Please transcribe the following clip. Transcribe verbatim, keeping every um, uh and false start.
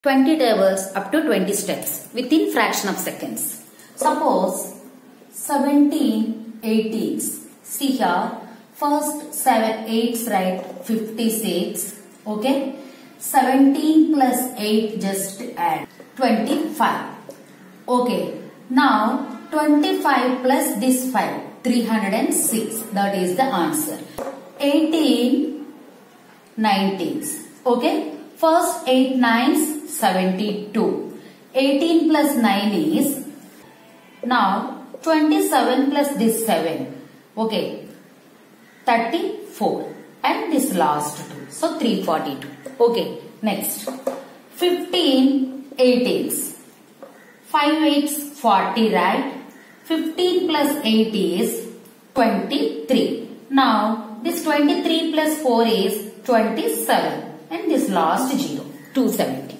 twenty tables up to twenty steps within fraction of seconds. Suppose seventeen eighteens. See here, first seven eights write fifty-six. Okay, seventeen plus eight just add twenty-five. Okay, now twenty-five plus this five, three hundred six. That is the answer. eighteen nineteens. Okay, first eight nines, seventy-two. eighteen plus nine is now twenty-seven plus this seven. Okay, thirty-four. And this last two. So three forty-two. Okay, next. fifteen eighteens. five eights, forty, right? fifteen plus eight is twenty-three. Now this twenty-three plus four is twenty-seven. And this last zero, two hundred seventy.